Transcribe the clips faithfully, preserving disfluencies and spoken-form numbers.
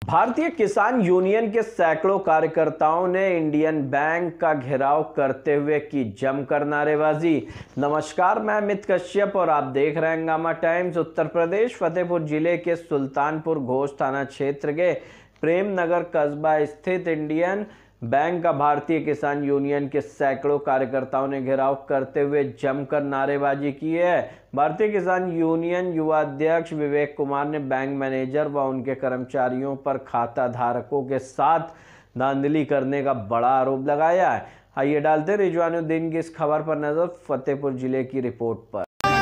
भारतीय किसान यूनियन के सैकड़ों कार्यकर्ताओं ने इंडियन बैंक का घेराव करते हुए की जमकर नारेबाजी। नमस्कार, मैं अमित कश्यप और आप देख रहे हैं हंगामा टाइम्स। उत्तर प्रदेश फतेहपुर जिले के सुल्तानपुर घोष थाना क्षेत्र के प्रेम नगर कस्बा स्थित इंडियन बैंक का भारतीय किसान यूनियन के सैकड़ों कार्यकर्ताओं ने घेराव करते हुए जमकर नारेबाजी की है। भारतीय किसान यूनियन युवा अध्यक्ष विवेक कुमार ने बैंक मैनेजर व उनके कर्मचारियों पर खाता धारकों के साथ धांधली करने का बड़ा आरोप लगाया है। आइए डालते रिजवानुद्दीन की इस खबर पर नजर, फतेहपुर जिले की रिपोर्ट पर।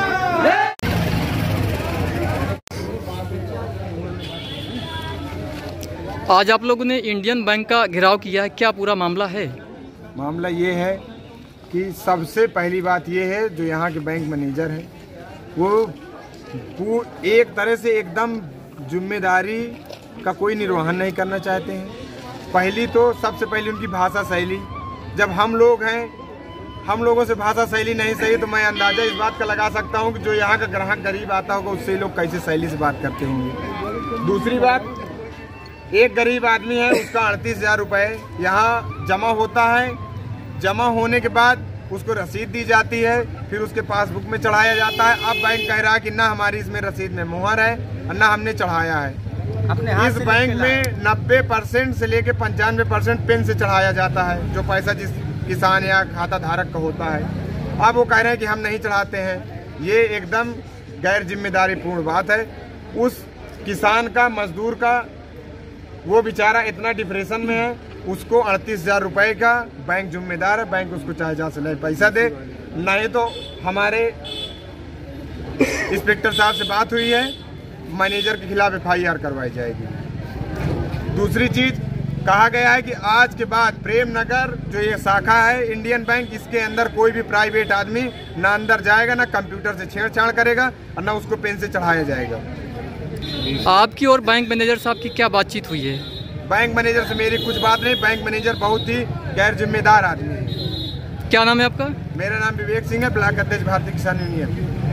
आज आप लोगों ने इंडियन बैंक का घेराव किया है, क्या पूरा मामला है? मामला ये है कि सबसे पहली बात ये है, जो यहाँ के बैंक मैनेजर हैं वो एक तरह से एकदम जिम्मेदारी का कोई निर्वहन नहीं करना चाहते हैं। पहली तो सबसे पहले उनकी भाषा शैली, जब हम लोग हैं, हम लोगों से भाषा शैली नहीं सही तो मैं अंदाजा इस बात का लगा सकता हूँ कि जो यहाँ का ग्राहक गरीब आता होगा उससे लोग कैसे शैली से बात करते होंगे। दूसरी बात, एक गरीब आदमी है, उसका अड़तीस हजार रुपये यहाँ जमा होता है। जमा होने के बाद उसको रसीद दी जाती है, फिर उसके पासबुक में चढ़ाया जाता है। अब बैंक कह रहा है कि ना हमारी इसमें रसीद में मुहर है और ना हमने चढ़ाया है। अपने इस बैंक में नब्बे परसेंट से लेके पंचानवे परसेंट पेन से चढ़ाया जाता है, जो पैसा जिस किसान या खाता धारक का होता है। अब वो कह रहे हैं कि हम नहीं चढ़ाते हैं। ये एकदम गैर जिम्मेदारी पूर्ण बात है। उस किसान का, मजदूर का, वो बेचारा इतना डिप्रेशन में है, उसको अड़तीस हजार रुपये का बैंक जिम्मेदार है। बैंक उसको चाहे जहाँ से ले पैसा दे, नहीं तो हमारे इंस्पेक्टर साहब से बात हुई है, मैनेजर के खिलाफ एफ आई आर करवाई जाएगी। दूसरी चीज कहा गया है कि आज के बाद प्रेम नगर जो ये शाखा है इंडियन बैंक, इसके अंदर कोई भी प्राइवेट आदमी ना अंदर जाएगा, ना कंप्यूटर से छेड़छाड़ करेगा और ना उसको पेन से चढ़ाया जाएगा। आपकी और बैंक मैनेजर साहब की क्या बातचीत हुई है? बैंक मैनेजर से मेरी कुछ बात नहीं। बैंक मैनेजर बहुत ही गैर जिम्मेदार आदमी है। क्या नाम है आपका? मेरा नाम विवेक सिंह है, ब्लॉक अध्यक्ष भारतीय किसान यूनियन।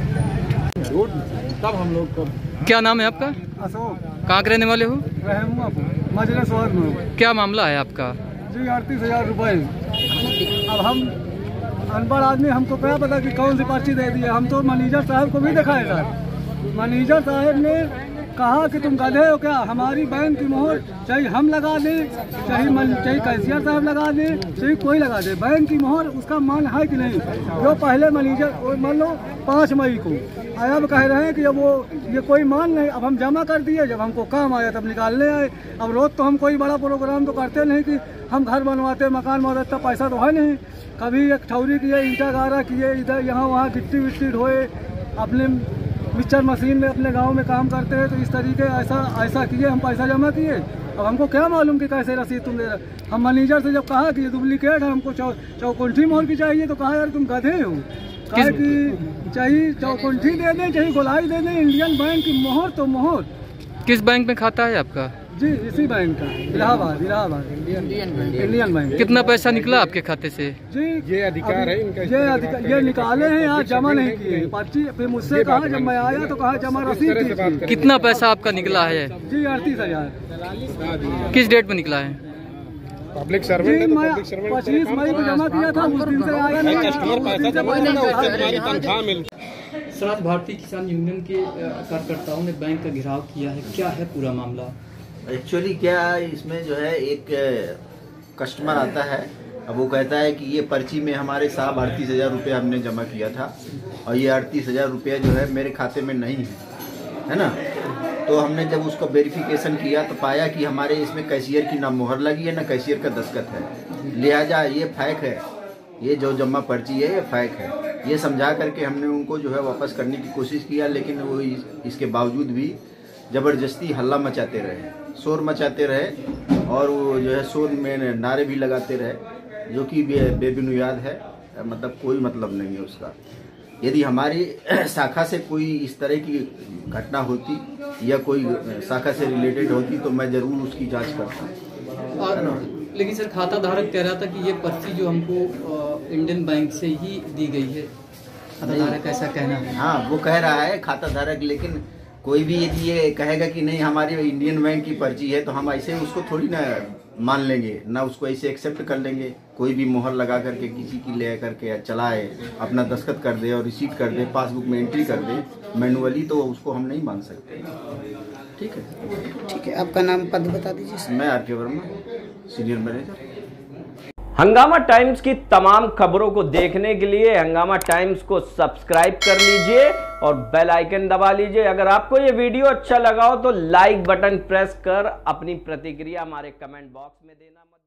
तब हम लोग कब क्या नाम है आपका? अशोक। कहाँ के रहने वाले हो? मजरा शहर में। क्या मामला है आपका? जी अड़तीस हजार रुपये। अब हम अनपढ़ आदमी, हमको क्या पता कि कौन सी पर्ची दे दी है। हम तो मैनेजर साहब को भी दिखाए सर। मैनेजर साहब ने कहा कि तुम गधे हो क्या, हमारी बैंक की मोहर चाहे हम लगा दें, चाहे चाहे कैशियर साहब लगा दें, चाहे कोई लगा दे, बैंक की मोहर उसका मान है कि नहीं। जो पहले मैनेजर मान लो पाँच मई को अब कह रहे हैं कि अब वो ये कोई मान नहीं। अब हम जमा कर दिए, जब हमको काम आया तब निकालने आए। अब रोज तो हम कोई बड़ा प्रोग्राम तो करते नहीं कि हम घर बनवाते, मकान बनवाते, तब पैसा तो है नहीं। कभी एक ठौरी किए, ईंटा गारा किए, इधर यहाँ वहाँ गिट्टी विट्टी ढोए, अपने मिक्सचर मशीन में अपने गांव में काम करते हैं। तो इस तरीके ऐसा ऐसा किए, हम पैसा जमा किए। अब हमको क्या मालूम कि कैसे रसीद तुम दे रहे। हम मैनेजर से जब कहा कि ये डुप्लीकेट है, हमको चौ चौकुंठी मोहर की चाहिए, तो कहा यार तुम गधे हो। कहा कि चाहिए चौकुंठी दे दें, चाहिए गोलाई दे दें, इंडियन बैंक की मोहर तो मोहर। किस बैंक में खाता है आपका? जी इसी बैंक का, Allahabad Allahabad Indian bank. Indian bank. कितना पैसा निकला आपके खाते से? जी ये अधिकार है इनका, ये अधिकार ये निकाले हैं, आज जमा नहीं किए पर्ची। फिर मुझसे कहा, जब मैं आया तो कहा जमा रसीद दीजिए। कितना पैसा आपका निकला है? जी अड़तीस हजार। किस डेट में निकला है? पब्लिक सर्वेंट मैं पच्चीस मई को जमा किया था, उस दिन से आया नहीं। सर, आज भारतीय किसान यूनियन के कार्यकर्ताओं ने बैंक का घेराव किया है, क्या है पूरा मामला? एक्चुअली क्या इसमें जो है, एक कस्टमर आता है, अब वो कहता है कि ये पर्ची में हमारे साहब अड़तीस हजार रुपये हमने जमा किया था और ये अड़तीस हजार रुपया जो है मेरे खाते में नहीं है, है ना। तो हमने जब उसको वेरिफिकेशन किया तो पाया कि हमारे इसमें कैशियर की ना मोहर लगी है, ना कैशियर का दस्तखत है, लिहाजा ये फेक है, ये जो जमा पर्ची है ये फेक है। ये समझा करके हमने उनको जो है वापस करने की कोशिश किया, लेकिन वो इस, इसके बावजूद भी ज़बरदस्ती हल्ला मचाते रहे, शोर मचाते रहे और वो जो है शोर में नारे भी लगाते रहे, जो कि बेबुनियाद है, मतलब कोई मतलब नहीं है उसका। यदि हमारी शाखा से कोई इस तरह की घटना होती या कोई शाखा से रिलेटेड होती तो मैं जरूर उसकी जांच करता। लेकिन सर, खाता धारक कह रहा था कि ये पर्ची जो हमको इंडियन बैंक से ही दी गई है, खाता धारक ऐसा कहना है। हाँ, वो कह रहा है खाता धारक, लेकिन कोई भी यदि ये कहेगा कि नहीं हमारी इंडियन बैंक की पर्ची है तो हम ऐसे उसको थोड़ी ना मान लेंगे, ना उसको ऐसे एक्सेप्ट कर लेंगे। कोई भी मोहर लगा करके किसी की ले करके चलाए, अपना दस्तखत कर दे और रिसीट कर दे, पासबुक में एंट्री कर दे मैनुअली, तो उसको हम नहीं मान सकते। ठीक है, ठीक है। आपका नाम पद बता दीजिए। मैं R K Verma, senior manager. Hungama Times की तमाम खबरों को देखने के लिए हंगामा टाइम्स को सब्सक्राइब कर लीजिए और बेल आइकन दबा लीजिए। अगर आपको ये वीडियो अच्छा लगा हो तो लाइक बटन प्रेस कर अपनी प्रतिक्रिया हमारे कमेंट बॉक्स में देना मत